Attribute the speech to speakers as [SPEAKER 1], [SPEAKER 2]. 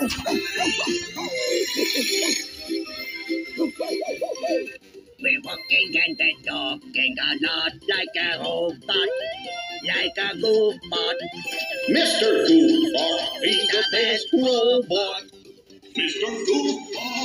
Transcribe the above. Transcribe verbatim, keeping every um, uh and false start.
[SPEAKER 1] We're walking and we're talking a lot like a robot, like a goofbot.
[SPEAKER 2] Mister Goofbot, he's the best robot. Mister Goofbot.